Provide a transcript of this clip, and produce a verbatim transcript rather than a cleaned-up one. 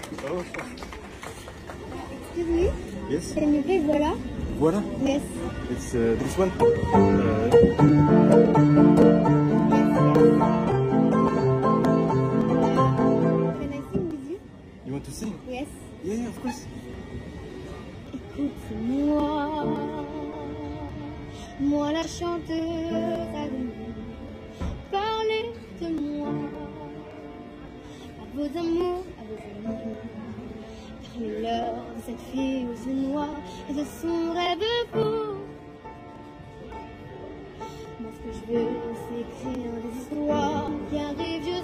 Oh. Excuse me? Yes? Can you play Voila? Voila? Yes. It's uh, this one? Uh, Can I sing with you? you want to sing? Yes. Yeah, yeah, of course. Écoute-moi, moi la chanteuse avenue, parlez de moi, à vos amours, à vos amis, parlez-leur de cette fille aux yeux noirs et de son rêve fou. Moi ce que je veux c'est écrire des histoires qui arrivent